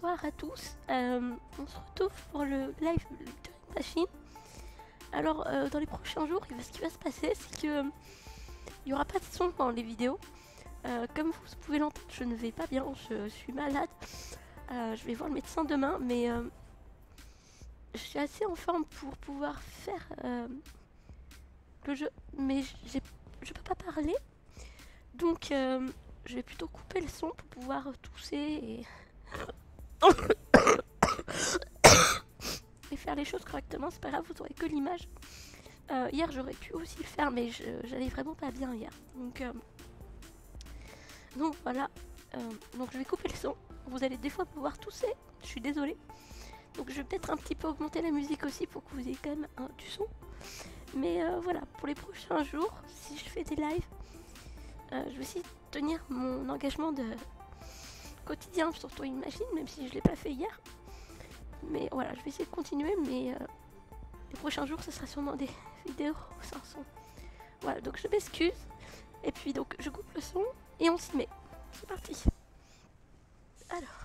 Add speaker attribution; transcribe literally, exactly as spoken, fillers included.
Speaker 1: bonsoir à tous. Euh, on se retrouve pour le live de Time Machine. Alors, euh, dans les prochains jours, ce qui va se passer, c'est que euh, il n'y aura pas de son dans les vidéos. Euh, comme vous pouvez l'entendre, je ne vais pas bien, je suis malade. Euh, je vais voir le médecin demain, mais euh, je suis assez en forme pour pouvoir faire euh, le jeu. Mais je peux pas parler, donc euh, je vais plutôt couper le son pour pouvoir tousser et... et faire les choses correctement. C'est pas grave, vous aurez que l'image. Euh, hier j'aurais pu aussi le faire, mais j'allais vraiment pas bien hier. Donc, euh, donc voilà. Euh, donc je vais couper le son. Vous allez des fois pouvoir tousser. Je suis désolée. Donc je vais peut-être un petit peu augmenter la musique aussi pour que vous ayez quand même hein, du son. Mais euh, voilà, pour les prochains jours, si je fais des lives, euh, je vais essayer de tenir mon engagement de quotidien sur Time Machine, même si je l'ai pas fait hier. Mais voilà, je vais essayer de continuer, mais euh, les prochains jours, ce sera sûrement des vidéos sans son. Voilà, donc je m'excuse. Et puis donc je coupe le son et on s'y met. C'est parti. Alors.